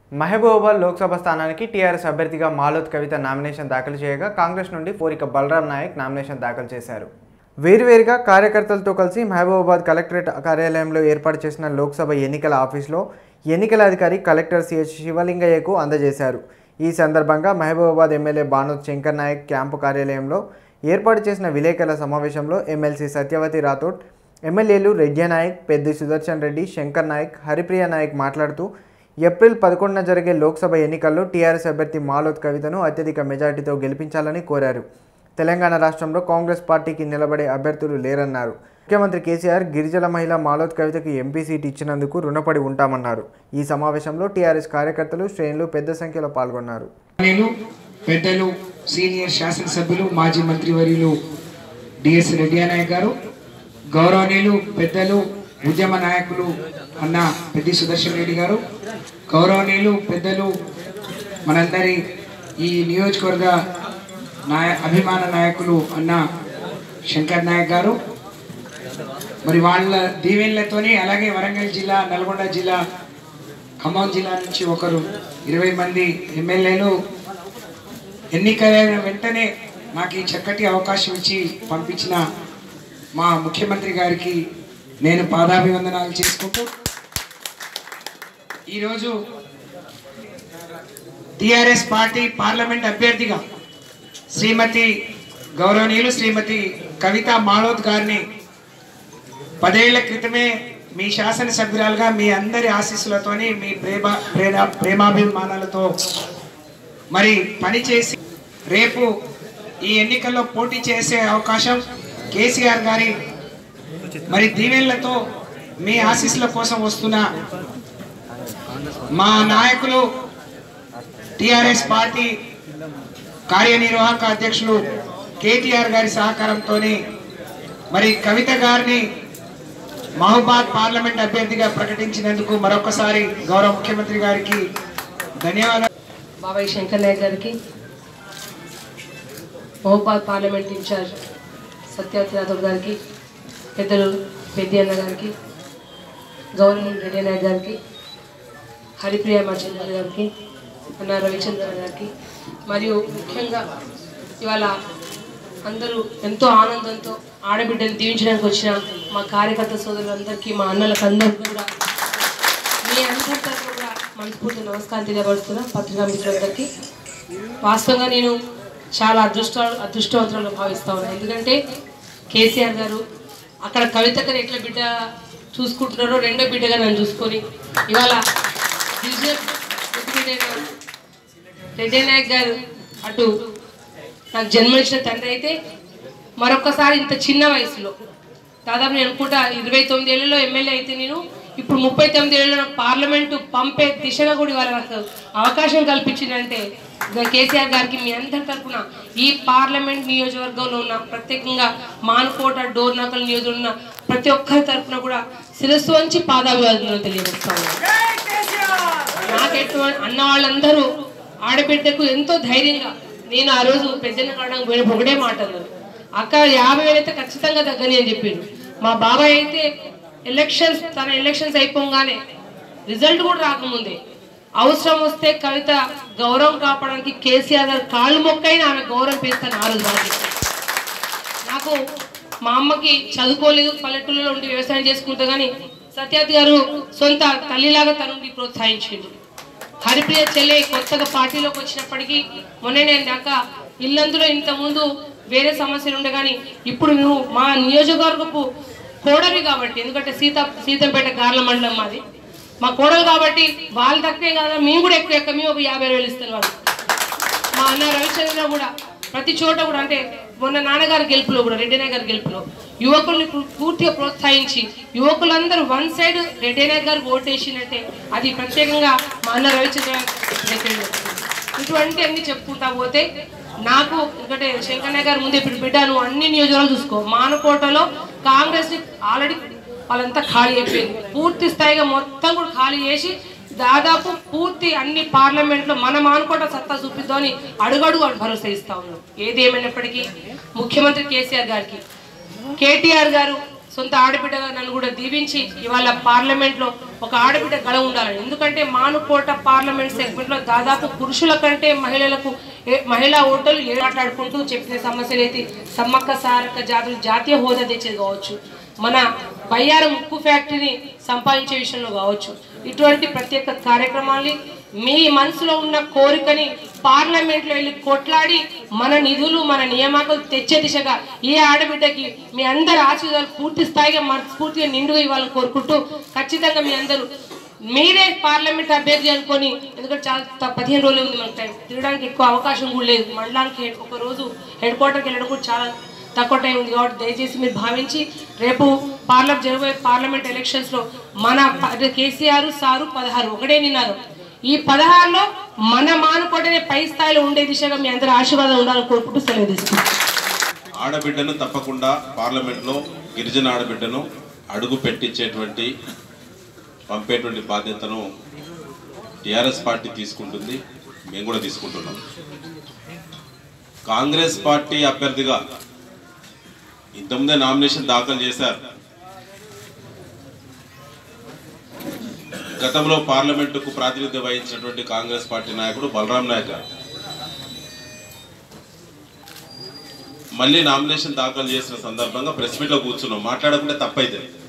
మహబూబాబాద్ లోక్సభ స్థానానికి టీఆర్ఎస్ అభ్యర్థిగా మాలోత్ కవిత నామినేషన్ దాఖలు చేయగా కాంగ్రెస్ నుండి పోరిక బలరాం నాయక్ నామినేషన్ దాఖలు చేశారు. వేరువేరుగా కార్యకర్తలతో కలిసి మహబూబాబాద్ కలెక్టరేట్ కార్యాలయంలో ఏర్పాటు చేసిన లోక్సభ ఎన్నికల ఆఫీసులో ఎన్నికల అధికారి కలెక్టర్ సిహెచ్ శివలింగయ్యకు అందజేశారు. ఈ సందర్భంగా మహబూబాబాద్ ఎమ్మెల్యే బానోత్ శంకర్ నాయక్ క్యాంపు కార్యాలయంలో ఏర్పాటు చేసిన విలేకరుల సమావేశంలో ఎమ్మెల్సీ సత్యవతి రాథోడ్, ఎమ్మెల్యేలు రెడ్డి నాయక్, పెద్ది సుదర్శన్ రెడ్డి, శంకర్ నాయక్, హరిప్రియ నాయక్ మాట్లాడుతూ ఏప్రిల్ 11న జరిగే లోక్సభ ఎన్నికల్లో టీఆర్ఎస్ అభ్యర్థి మాలోత్ కవితను అత్యధిక మెజార్టీతో గెలిపించాలని కోరారు. తెలంగాణ రాష్ట్రంలో కాంగ్రెస్ పార్టీకి నిలబడే అభ్యర్థులు లేరన్నారు. ముఖ్యమంత్రి కేసీఆర్ గిరిజన మహిళ మాలోత్ కవితకు ఎంపీ సీట్ ఇచ్చినందుకు రుణపడి ఉంటామన్నారు. ఈ సమావేశంలో టీఆర్ఎస్ కార్యకర్తలు, శ్రేణులు పెద్ద సంఖ్యలో పాల్గొన్నారు. పెద్దలు, సీనియర్ శాసనసభ్యులు, మాజీ మంత్రివర్యులు డిఎస్ రెడ్డి నాయక్ గారు, గౌరవనీయులు పెద్దలు ఉద్యమ నాయకులు అన్న పెద్ది సుదర్శన్ రెడ్డి గారు, గౌరవనీయులు పెద్దలు మనందరి ఈ నియోజకవర్గ అభిమాన నాయకులు అన్న శంకర్ నాయక్ గారు, మరి వాళ్ళ దీవెనలతోని అలాగే వరంగల్ జిల్లా, నల్గొండ జిల్లా, ఖమ్మం జిల్లా నుంచి ఒకరు 20 మంది ఎమ్మెల్యేలు ఎన్నికైన వెంటనే నాకు ఈ చక్కటి అవకాశం ఇచ్చి పంపించిన మా ముఖ్యమంత్రి గారికి నేను పాదాభివందనాలు చేసుకుంటూ ఈరోజు టిఆర్ఎస్ పార్టీ పార్లమెంట్ అభ్యర్థిగా గౌరవనీయులు శ్రీమతి కవిత మాలోత్ గారిని 10 ఏళ్ల క్రితమే మీ శాసనసభ్యురాలుగా మీ అందరి ఆశీస్సులతోని, మీ ప్రేమాభిమానాలతో మరి పనిచేసి రేపు ఈ ఎన్నికల్లో పోటీ చేసే అవకాశం కేసీఆర్ గారి మరి దీవెనలతో మీ ఆశీస్సుల కోసం వస్తున్న మా నాయకులు టిఆర్ఎస్ పార్టీ కార్యనిర్వాహక అధ్యక్షులు కేటీఆర్ గారి సహకారంతో మరి కవిత గారిని మహబూబాబాద్ పార్లమెంట్ అభ్యర్థిగా ప్రకటించినందుకు మరొకసారి గౌరవ ముఖ్యమంత్రి గారికి ధన్యవాదాలు. బాబాయ్ శంకర్ నాయక్ గారికి, మహబూబాబాద్ పార్లమెంట్ ఇన్ఛార్జ్ సత్యవతి రాథోడ్ గారికి, పెద్దలు పెద్ది అన్న గారికి, గౌరవ రెడ్డి నాయక్ గారికి, హరిప్రియ మర్చంద్ర గారికి, అన్న రవిచంద్ర గారికి, మరియు ముఖ్యంగా ఇవాళ అందరూ ఎంతో ఆనందంతో ఆడబిడ్డను దీవించడానికి వచ్చిన మా కార్యకర్త సోదరులందరికీ, మా అన్నలకు అందరికీ కూడా మీ అందరి తరఫున కూడా మనస్ఫూర్తి నమస్కారం తెలియపరుస్తున్నా. పత్రికా మిత్రులందరికీ వాస్తవంగా నేను చాలా అదృష్టవంతులను భావిస్తా ఉన్నాను. ఎందుకంటే కేసీఆర్ గారు అక్కడ కవితకని ఎట్లా బిడ్డ చూసుకుంటున్నారో రెండో బిడ్డగా నన్ను చూసుకొని ఇవాళ రెడ్డి నాయక్ గారు అటు నాకు జన్మనిచ్చిన తండ్రి అయితే మరొకసారి ఇంత చిన్న వయసులో దాదాపు నేను అనుకుంటా 29 ఏళ్లలో ఎమ్మెల్యే అయితే నేను ఇప్పుడు 39 ఏళ్ళలో నాకు పార్లమెంటు పంపే దిశగా కూడా ఇవాళ నాకు అవకాశం కల్పించిందంటే కేసీఆర్ గారికి మీ అందరి తరఫున ఈ పార్లమెంట్ నియోజకవర్గంలో ఉన్న ప్రత్యేకంగా మానుకోట, డోర్నాకల్ నియోజకవర్గంలో ఉన్న ప్రతి ఒక్కరి తరఫున కూడా శిరస్సు వంచి పాదాభివందనాలు తెలియజేస్తా ఉన్నాను. నాకెట్టు అన్న వాళ్ళందరూ ఆడబిడ్డకు ఎంతో ధైర్యంగా, నేను ఆ రోజు పెద్దన్న కావడానికి పోయినప్పుడు ఒకటే మాట అన్నారు, అక్క 50,000 అయితే ఖచ్చితంగా తగ్గని అని చెప్పిండు. మా బాబాయ్ అయితే తన ఎలక్షన్స్ అయిపోగానే రిజల్ట్ కూడా రాకముందే అవసరం వస్తే కవిత గౌరవం కాపాడడానికి కేసీఆర్ గారు కాళ్ళు మొక్కైనా ఆమె గౌరవం పేస్తాను ఆ రోజు. నాకు మా అమ్మకి చదువుకోలేదు, పల్లెటూళ్ళలో ఉండి వ్యవసాయం చేసుకుంటా, కానీ సత్యవతి గారు సొంత తల్లిలాగా తనుండి ప్రోత్సహించిండు. హరిప్రియ చెల్లె కొత్తగా పార్టీలోకి వచ్చినప్పటికీ మొన్న నేను దాకా ఇల్లందులో ఇంతకుముందు వేరే సమస్యలు ఉండే, కానీ ఇప్పుడు నువ్వు మా నియోజకవర్గపు కోడవి కాబట్టి, ఎందుకంటే సీతంపేట గార్ల మండలం మాది, మా కోడలు కాబట్టి వాళ్ళు తక్కువే కదా, మేము కూడా ఎక్కువ మేము ఒక 50,000 ఇస్తాను వాళ్ళు. మా అన్న రవిచంద్ర కూడా ప్రతి చోట కూడా, అంటే మొన్న నాన్నగారి గెలుపులో కూడా, రెడ్డి నాయక్ గారి గెలుపులో యువకుల్ని పూర్తిగా ప్రోత్సహించి యువకులందరూ వన్ సైడ్ రెడ్డి నాయక్ గారికి ఓటేసినట్టే అది ప్రత్యేకంగా మా అన్న రవిచంద్ర. ఇటువంటి అన్ని చెప్పుకుంటా పోతే నాకు ఎందుకంటే శంకర్ నాయక్ గారు ముందు ఇప్పుడు బిడ్డ నువ్వు అన్ని నియోజకవర్గాలు చూసుకో, మానుకోటలో కాంగ్రెస్ ఆల్రెడీ వాళ్ళంతా ఖాళీ అయిపోయింది, పూర్తి స్థాయిగా మొత్తం కూడా ఖాళీ చేసి దాదాపు పూర్తి అన్ని పార్లమెంట్లో మన మానుకోట సత్తా చూపిద్దామని అడుగడుగు భరోసా ఇస్తా ఉన్నాం. ఏది ఏమైనప్పటికీ ముఖ్యమంత్రి కేసీఆర్ గారికి, కేటీఆర్ గారు సొంత ఆడబిడ్డగా నన్ను కూడా దీవించి ఇవాళ పార్లమెంట్లో ఒక ఆడబిడ్డ గళ ఉండాలని. ఎందుకంటే మానుకోట పార్లమెంట్ సెగ్మెంట్లో దాదాపు పురుషుల కంటే మహిళా ఓటర్లు మాట్లాడుకుంటూ చెప్పిన సమస్యలు అయితే సమ్మక్క సారక్క జాతులు జాతీయ హోదా తెచ్చేది కావచ్చు, మన బయ్యారం ఉక్కు ఫ్యాక్టరీని సంపాదించే విషయంలో కావచ్చు, ఇటువంటి ప్రత్యేక కార్యక్రమాల్ని మీ మనసులో ఉన్న కోరికని పార్లమెంట్లో వెళ్ళి కొట్లాడి మన నిధులు మన నియామకాలు తెచ్చే దిశగా ఏ ఆడబిడ్డకి మీ అందరి ఆశీర్వాదాలు పూర్తి స్థాయిగా మనస్ఫూర్తిగా నిండుగా ఇవ్వాలని కోరుకుంటూ ఖచ్చితంగా మీ అందరూ మీరే పార్లమెంట్ అభ్యర్థి అనుకొని, ఎందుకంటే చాలా 15 రోజులు ఉంది మనకు టైం, తిరగడానికి ఎక్కువ అవకాశం కూడా లేదు. మండలానికి ఒక రోజు హెడ్ క్వార్టర్కి వెళ్ళడం కూడా చాలా తక్కువ టైం ఉంది. కాబట్టి దయచేసి మీరు భావించి రేపు జరగబోయే పార్లమెంట్ ఎలక్షన్స్లో మన కేసీఆర్ సారు 16 ఒకటే నిన్నారు. ఈ 16లో మన మానుకోటనే పై స్థాయిలో ఉండే దిశగా మీ అందరూ ఆశీర్వాదం ఉండాలని కోరుకుంటూ సెలవు తీసుకుంటాం. ఆడబిడ్డను తప్పకుండా పార్లమెంట్లో గిరిజన ఆడబిడ్డను అడుగు పెట్టించేటువంటి పంపేటువంటి బాధ్యతను టీఆర్ఎస్ పార్టీ తీసుకుంటుంది, మేము కూడా తీసుకుంటున్నాం. కాంగ్రెస్ పార్టీ అభ్యర్థిగా ఇంతకుముందే నామినేషన్ దాఖలు చేశారు. గతంలో పార్లమెంటుకు ప్రాతినిధ్యం వహించినటువంటి కాంగ్రెస్ పార్టీ నాయకుడు బలరాం నాయక్ గారు మళ్ళీ నామినేషన్ దాఖలు చేసిన సందర్భంగా ప్రెస్ మీట్లో కూర్చున్నాం. మాట్లాడకుంటే తప్పైతే